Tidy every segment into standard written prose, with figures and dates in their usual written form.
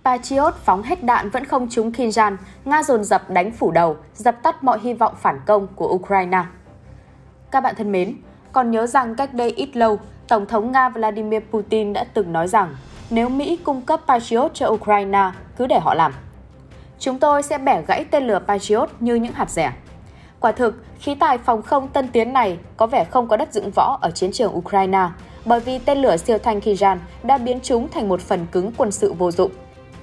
Patriot phóng hết đạn vẫn không trúng Kinzhan, Nga dồn dập đánh phủ đầu, dập tắt mọi hy vọng phản công của Ukraine. Các bạn thân mến, còn nhớ rằng cách đây ít lâu, Tổng thống Nga Vladimir Putin đã từng nói rằng nếu Mỹ cung cấp Patriot cho Ukraine, cứ để họ làm. Chúng tôi sẽ bẻ gãy tên lửa Patriot như những hạt dẻ. Quả thực, khí tài phòng không tân tiến này có vẻ không có đất dựng võ ở chiến trường Ukraine, bởi vì tên lửa siêu thanh Kinzhan đã biến chúng thành một phần cứng quân sự vô dụng.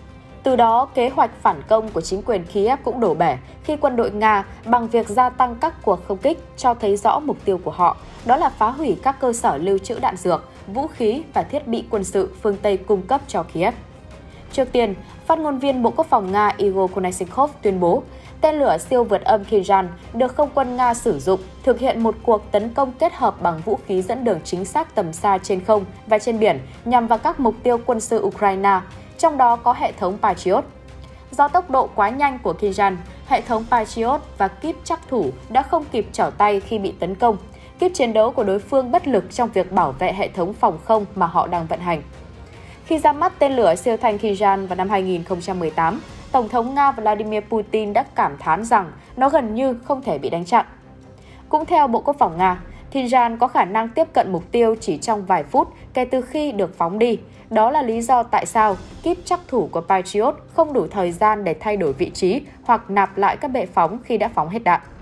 Từ đó, kế hoạch phản công của chính quyền Kiev cũng đổ bể khi quân đội Nga bằng việc gia tăng các cuộc không kích cho thấy rõ mục tiêu của họ, đó là phá hủy các cơ sở lưu trữ đạn dược, vũ khí và thiết bị quân sự phương Tây cung cấp cho Kiev. Trước tiên, phát ngôn viên Bộ Quốc phòng Nga Igor Konashenkov tuyên bố tên lửa siêu vượt âm Kinzhan được không quân Nga sử dụng thực hiện một cuộc tấn công kết hợp bằng vũ khí dẫn đường chính xác tầm xa trên không và trên biển nhằm vào các mục tiêu quân sự Ukraine, trong đó có hệ thống Patriot. Do tốc độ quá nhanh của Kinzhan, hệ thống Patriot và kíp trắc thủ đã không kịp trở tay khi bị tấn công. Kíp chiến đấu của đối phương bất lực trong việc bảo vệ hệ thống phòng không mà họ đang vận hành. Khi ra mắt tên lửa siêu thanh Kinzhan vào năm 2018, Tổng thống Nga Vladimir Putin đã cảm thán rằng nó gần như không thể bị đánh chặn. Cũng theo Bộ Quốc phòng Nga, Kinzhan có khả năng tiếp cận mục tiêu chỉ trong vài phút kể từ khi được phóng đi. Đó là lý do tại sao kíp trắc thủ của Patriot không đủ thời gian để thay đổi vị trí hoặc nạp lại các bệ phóng khi đã phóng hết đạn.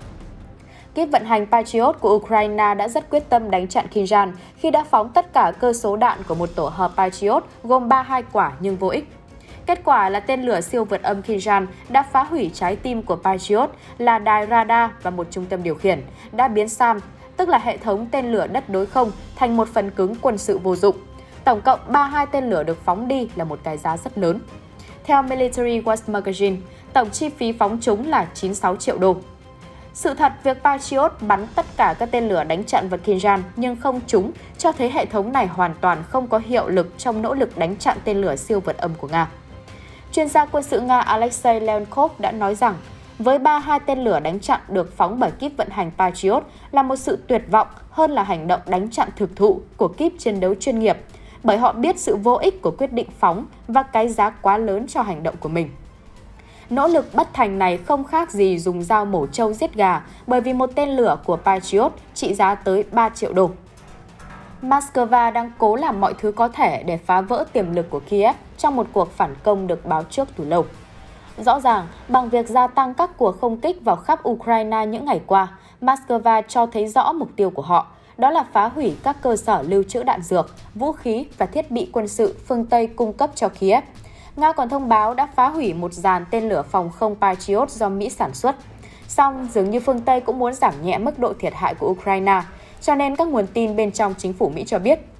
Kíp vận hành Patriot của Ukraine đã rất quyết tâm đánh chặn Kinzhan khi đã phóng tất cả cơ số đạn của một tổ hợp Patriot gồm 32 quả nhưng vô ích. Kết quả là tên lửa siêu vượt âm Kinzhan đã phá hủy trái tim của Patriot là đài radar và một trung tâm điều khiển, đã biến SAM, tức là hệ thống tên lửa đất đối không, thành một phần cứng quân sự vô dụng. Tổng cộng 32 tên lửa được phóng đi là một cái giá rất lớn. Theo Military Watch Magazine, tổng chi phí phóng chúng là 96 triệu đô. Sự thật, việc Patriot bắn tất cả các tên lửa đánh chặn vào Kinzhan nhưng không trúng cho thấy hệ thống này hoàn toàn không có hiệu lực trong nỗ lực đánh chặn tên lửa siêu vượt âm của Nga. Chuyên gia quân sự Nga Alexei Leonkov đã nói rằng với 32 tên lửa đánh chặn được phóng bởi kíp vận hành Patriot là một sự tuyệt vọng hơn là hành động đánh chặn thực thụ của kíp chiến đấu chuyên nghiệp, bởi họ biết sự vô ích của quyết định phóng và cái giá quá lớn cho hành động của mình. Nỗ lực bất thành này không khác gì dùng dao mổ trâu giết gà, bởi vì một tên lửa của Patriot trị giá tới 3 triệu đô. Moscow đang cố làm mọi thứ có thể để phá vỡ tiềm lực của Kiev trong một cuộc phản công được báo trước từ lâu. Rõ ràng, bằng việc gia tăng các cuộc không kích vào khắp Ukraine những ngày qua, Moscow cho thấy rõ mục tiêu của họ, đó là phá hủy các cơ sở lưu trữ đạn dược, vũ khí và thiết bị quân sự phương Tây cung cấp cho Kiev. Nga còn thông báo đã phá hủy một dàn tên lửa phòng không Patriot do Mỹ sản xuất. Song, dường như phương Tây cũng muốn giảm nhẹ mức độ thiệt hại của Ukraine, cho nên các nguồn tin bên trong chính phủ Mỹ cho biết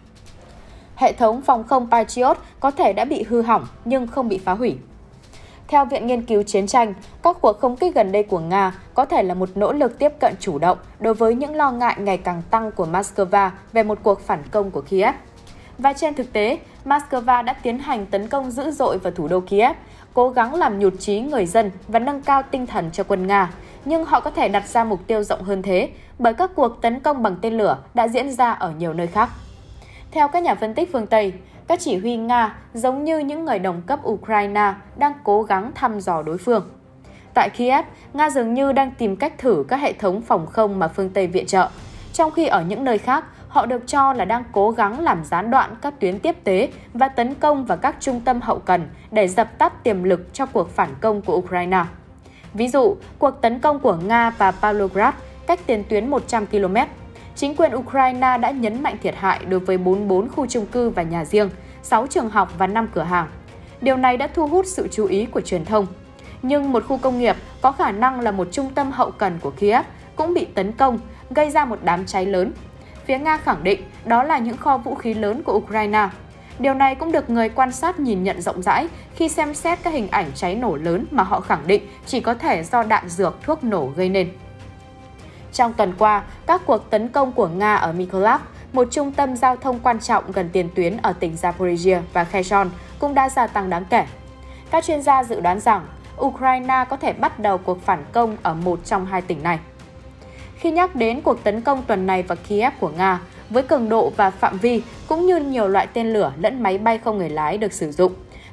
hệ thống phòng không Patriot có thể đã bị hư hỏng nhưng không bị phá hủy. Theo Viện Nghiên cứu Chiến tranh, các cuộc không kích gần đây của Nga có thể là một nỗ lực tiếp cận chủ động đối với những lo ngại ngày càng tăng của Moscow về một cuộc phản công của Kiev. Và trên thực tế, Moscow đã tiến hành tấn công dữ dội vào thủ đô Kiev, cố gắng làm nhụt chí người dân và nâng cao tinh thần cho quân Nga. Nhưng họ có thể đặt ra mục tiêu rộng hơn thế, bởi các cuộc tấn công bằng tên lửa đã diễn ra ở nhiều nơi khác. Theo các nhà phân tích phương Tây, các chỉ huy Nga giống như những người đồng cấp Ukraine đang cố gắng thăm dò đối phương. Tại Kiev, Nga dường như đang tìm cách thử các hệ thống phòng không mà phương Tây viện trợ, trong khi ở những nơi khác, họ được cho là đang cố gắng làm gián đoạn các tuyến tiếp tế và tấn công vào các trung tâm hậu cần để dập tắt tiềm lực cho cuộc phản công của Ukraine. Ví dụ, cuộc tấn công của Nga và Pavlograd cách tiền tuyến 100 km. Chính quyền Ukraine đã nhấn mạnh thiệt hại đối với 44 khu chung cư và nhà riêng, 6 trường học và 5 cửa hàng. Điều này đã thu hút sự chú ý của truyền thông. Nhưng một khu công nghiệp có khả năng là một trung tâm hậu cần của Kiev cũng bị tấn công, gây ra một đám cháy lớn. Phía Nga khẳng định đó là những kho vũ khí lớn của Ukraine. Điều này cũng được người quan sát nhìn nhận rộng rãi khi xem xét các hình ảnh cháy nổ lớn mà họ khẳng định chỉ có thể do đạn dược thuốc nổ gây nên. Trong tuần qua, các cuộc tấn công của Nga ở Mykolaiv, một trung tâm giao thông quan trọng gần tiền tuyến ở tỉnh Zaporizhia và Kherson, cũng đã gia tăng đáng kể. Các chuyên gia dự đoán rằng Ukraine có thể bắt đầu cuộc phản công ở một trong hai tỉnh này. Khi nhắc đến cuộc tấn công tuần này vào Kiev của Nga, với cường độ và phạm vi cũng như nhiều loại tên lửa lẫn máy bay không người lái được sử dụng,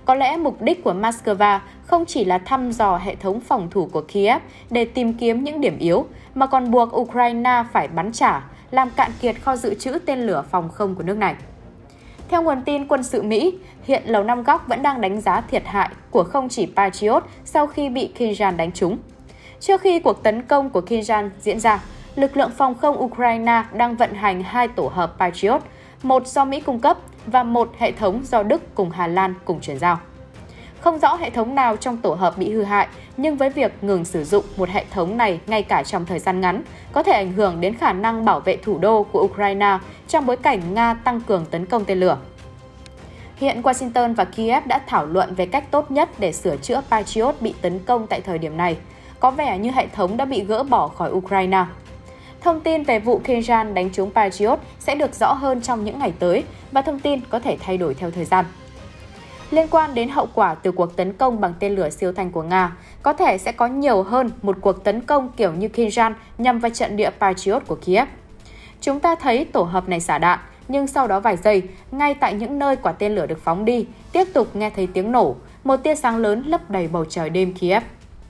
Có lẽ mục đích của Moscow không chỉ là thăm dò hệ thống phòng thủ của Kiev để tìm kiếm những điểm yếu, mà còn buộc Ukraine phải bắn trả, làm cạn kiệt kho dự trữ tên lửa phòng không của nước này. Theo nguồn tin quân sự Mỹ, hiện Lầu Năm Góc vẫn đang đánh giá thiệt hại của không chỉ Patriot sau khi bị Kinzhan đánh trúng. Trước khi cuộc tấn công của Kinzhan diễn ra, lực lượng phòng không Ukraine đang vận hành 2 tổ hợp Patriot, một do Mỹ cung cấp và một hệ thống do Đức cùng Hà Lan cùng chuyển giao. Không rõ hệ thống nào trong tổ hợp bị hư hại, nhưng với việc ngừng sử dụng một hệ thống này ngay cả trong thời gian ngắn, có thể ảnh hưởng đến khả năng bảo vệ thủ đô của Ukraine trong bối cảnh Nga tăng cường tấn công tên lửa. Hiện Washington và Kiev đã thảo luận về cách tốt nhất để sửa chữa Patriot bị tấn công tại thời điểm này. Có vẻ như hệ thống đã bị gỡ bỏ khỏi Ukraine. Thông tin về vụ Kinzhan đánh trúng Patriot sẽ được rõ hơn trong những ngày tới và thông tin có thể thay đổi theo thời gian. Liên quan đến hậu quả từ cuộc tấn công bằng tên lửa siêu thanh của Nga, có thể sẽ có nhiều hơn một cuộc tấn công kiểu như Kinzhan nhằm vào trận địa Patriot của Kiev. Chúng ta thấy tổ hợp này xả đạn, nhưng sau đó vài giây, ngay tại những nơi quả tên lửa được phóng đi, tiếp tục nghe thấy tiếng nổ, một tia sáng lớn lấp đầy bầu trời đêm Kiev.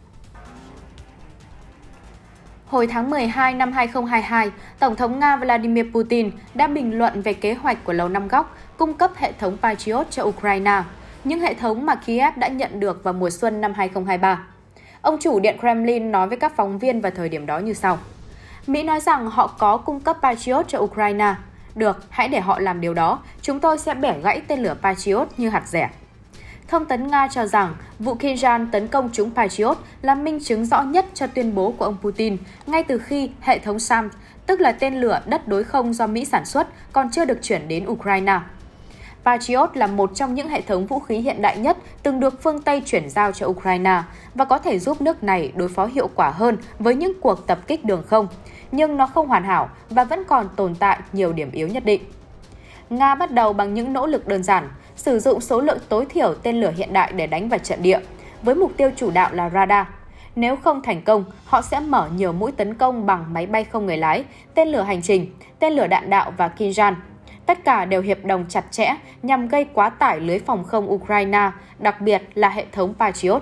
Hồi tháng 12 năm 2022, Tổng thống Nga Vladimir Putin đã bình luận về kế hoạch của Lầu Năm Góc cung cấp hệ thống Patriot cho Ukraine, những hệ thống mà Kiev đã nhận được vào mùa xuân năm 2023. Ông chủ Điện Kremlin nói với các phóng viên vào thời điểm đó như sau. Mỹ nói rằng họ có cung cấp Patriot cho Ukraine. Được, hãy để họ làm điều đó, chúng tôi sẽ bẻ gãy tên lửa Patriot như hạt dẻ. Thông tấn Nga cho rằng vụ Kinzhan tấn công trúng Patriot là minh chứng rõ nhất cho tuyên bố của ông Putin ngay từ khi hệ thống SAM, tức là tên lửa đất đối không do Mỹ sản xuất, còn chưa được chuyển đến Ukraine. Patriot là một trong những hệ thống vũ khí hiện đại nhất từng được phương Tây chuyển giao cho Ukraine và có thể giúp nước này đối phó hiệu quả hơn với những cuộc tập kích đường không, nhưng nó không hoàn hảo và vẫn còn tồn tại nhiều điểm yếu nhất định. Nga bắt đầu bằng những nỗ lực đơn giản, sử dụng số lượng tối thiểu tên lửa hiện đại để đánh vào trận địa, với mục tiêu chủ đạo là radar. Nếu không thành công, họ sẽ mở nhiều mũi tấn công bằng máy bay không người lái, tên lửa hành trình, tên lửa đạn đạo và Kinzhan. Tất cả đều hiệp đồng chặt chẽ nhằm gây quá tải lưới phòng không Ukraine, đặc biệt là hệ thống Patriot.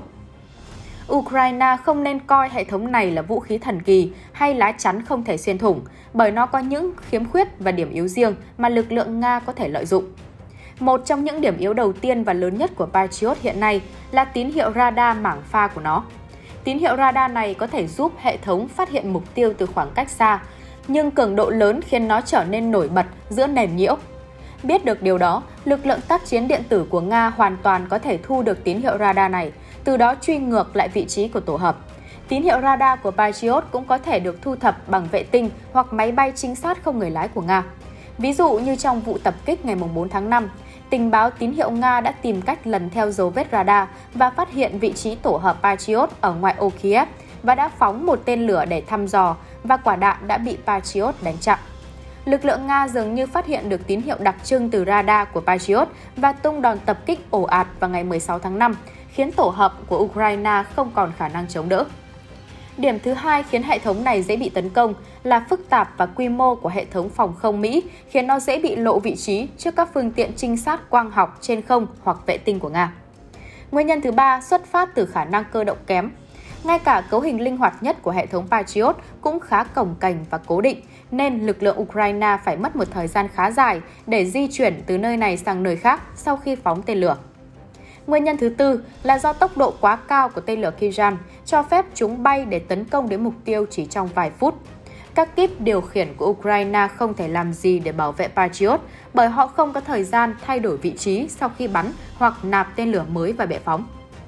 Ukraine không nên coi hệ thống này là vũ khí thần kỳ hay lá chắn không thể xuyên thủng, bởi nó có những khiếm khuyết và điểm yếu riêng mà lực lượng Nga có thể lợi dụng. Một trong những điểm yếu đầu tiên và lớn nhất của Patriot hiện nay là tín hiệu radar mảng pha của nó. Tín hiệu radar này có thể giúp hệ thống phát hiện mục tiêu từ khoảng cách xa, nhưng cường độ lớn khiến nó trở nên nổi bật giữa nền nhiễu. Biết được điều đó, lực lượng tác chiến điện tử của Nga hoàn toàn có thể thu được tín hiệu radar này, từ đó truy ngược lại vị trí của tổ hợp. Tín hiệu radar của Patriot cũng có thể được thu thập bằng vệ tinh hoặc máy bay trinh sát không người lái của Nga. Ví dụ như trong vụ tập kích ngày 4 tháng 5, tình báo tín hiệu Nga đã tìm cách lần theo dấu vết radar và phát hiện vị trí tổ hợp Patriot ở ngoại ô Kiev và đã phóng một tên lửa để thăm dò và quả đạn đã bị Patriot đánh chặn. Lực lượng Nga dường như phát hiện được tín hiệu đặc trưng từ radar của Patriot và tung đòn tập kích ồ ạt vào ngày 16 tháng 5, khiến tổ hợp của Ukraine không còn khả năng chống đỡ. Điểm thứ hai khiến hệ thống này dễ bị tấn công là phức tạp và quy mô của hệ thống phòng không Mỹ, khiến nó dễ bị lộ vị trí trước các phương tiện trinh sát quang học trên không hoặc vệ tinh của Nga. Nguyên nhân thứ ba xuất phát từ khả năng cơ động kém. Ngay cả cấu hình linh hoạt nhất của hệ thống Patriot cũng khá cồng kềnh và cố định, nên lực lượng Ukraine phải mất một thời gian khá dài để di chuyển từ nơi này sang nơi khác sau khi phóng tên lửa. Nguyên nhân thứ tư là do tốc độ quá cao của tên lửa Kinzhan cho phép chúng bay để tấn công đến mục tiêu chỉ trong vài phút. Các kíp điều khiển của Ukraine không thể làm gì để bảo vệ Patriot bởi họ không có thời gian thay đổi vị trí sau khi bắn hoặc nạp tên lửa mới vào bệ phóng.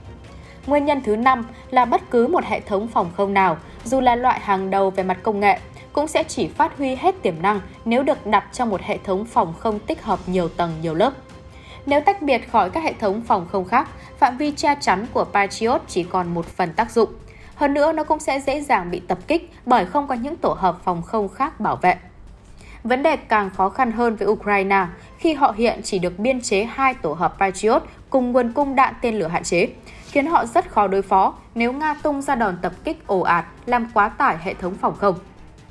Nguyên nhân thứ năm là bất cứ một hệ thống phòng không nào, dù là loại hàng đầu về mặt công nghệ, cũng sẽ chỉ phát huy hết tiềm năng nếu được đặt trong một hệ thống phòng không tích hợp nhiều tầng nhiều lớp. Nếu tách biệt khỏi các hệ thống phòng không khác, phạm vi che chắn của Patriot chỉ còn một phần tác dụng. Hơn nữa, nó cũng sẽ dễ dàng bị tập kích bởi không có những tổ hợp phòng không khác bảo vệ. Vấn đề càng khó khăn hơn với Ukraine khi họ hiện chỉ được biên chế 2 tổ hợp Patriot cùng nguồn cung đạn tên lửa hạn chế, khiến họ rất khó đối phó nếu Nga tung ra đòn tập kích ồ ạt làm quá tải hệ thống phòng không.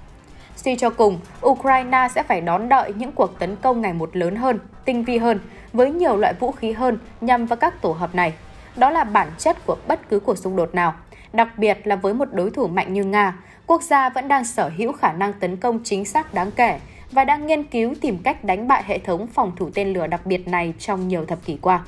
Suy cho cùng, Ukraine sẽ phải đón đợi những cuộc tấn công ngày một lớn hơn, tinh vi hơn, với nhiều loại vũ khí hơn nhằm vào các tổ hợp này. Đó là bản chất của bất cứ cuộc xung đột nào, đặc biệt là với một đối thủ mạnh như Nga. Quốc gia vẫn đang sở hữu khả năng tấn công chính xác đáng kể và đang nghiên cứu tìm cách đánh bại hệ thống phòng thủ tên lửa đặc biệt này trong nhiều thập kỷ qua.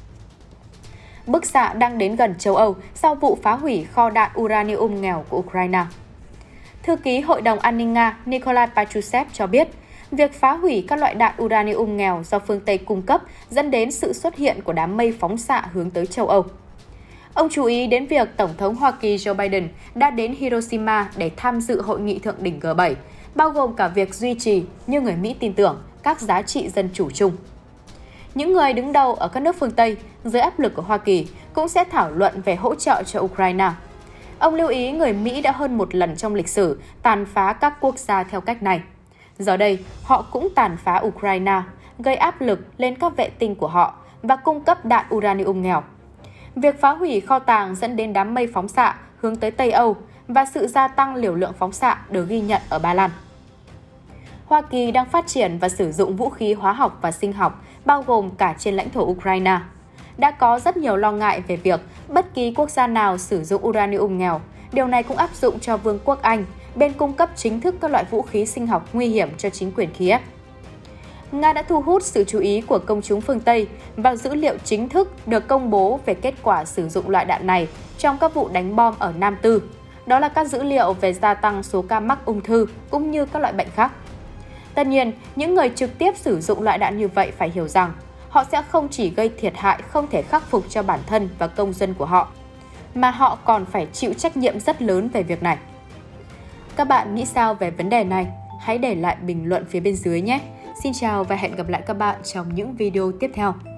Bức xạ đang đến gần châu Âu sau vụ phá hủy kho đạn uranium nghèo của Ukraine. Thư ký Hội đồng An ninh Nga Nikolai Patrushev cho biết, việc phá hủy các loại đạn uranium nghèo do phương Tây cung cấp dẫn đến sự xuất hiện của đám mây phóng xạ hướng tới châu Âu. Ông chú ý đến việc Tổng thống Hoa Kỳ Joe Biden đã đến Hiroshima để tham dự hội nghị thượng đỉnh G7, bao gồm cả việc duy trì, như người Mỹ tin tưởng, các giá trị dân chủ chung. Những người đứng đầu ở các nước phương Tây, dưới áp lực của Hoa Kỳ, cũng sẽ thảo luận về hỗ trợ cho Ukraine. Ông lưu ý người Mỹ đã hơn một lần trong lịch sử tàn phá các quốc gia theo cách này. Giờ đây, họ cũng tàn phá Ukraine, gây áp lực lên các vệ tinh của họ và cung cấp đạn uranium nghèo. Việc phá hủy kho tàng dẫn đến đám mây phóng xạ hướng tới Tây Âu và sự gia tăng liều lượng phóng xạ được ghi nhận ở Ba Lan. Hoa Kỳ đang phát triển và sử dụng vũ khí hóa học và sinh học, bao gồm cả trên lãnh thổ Ukraine. Đã có rất nhiều lo ngại về việc bất kỳ quốc gia nào sử dụng uranium nghèo. Điều này cũng áp dụng cho Vương quốc Anh, bên cung cấp chính thức các loại vũ khí sinh học nguy hiểm cho chính quyền Kiev. Nga đã thu hút sự chú ý của công chúng phương Tây vào dữ liệu chính thức được công bố về kết quả sử dụng loại đạn này trong các vụ đánh bom ở Nam Tư. Đó là các dữ liệu về gia tăng số ca mắc ung thư cũng như các loại bệnh khác. Tất nhiên, những người trực tiếp sử dụng loại đạn như vậy phải hiểu rằng họ sẽ không chỉ gây thiệt hại không thể khắc phục cho bản thân và công dân của họ, mà họ còn phải chịu trách nhiệm rất lớn về việc này. Các bạn nghĩ sao về vấn đề này? Hãy để lại bình luận phía bên dưới nhé! Xin chào và hẹn gặp lại các bạn trong những video tiếp theo.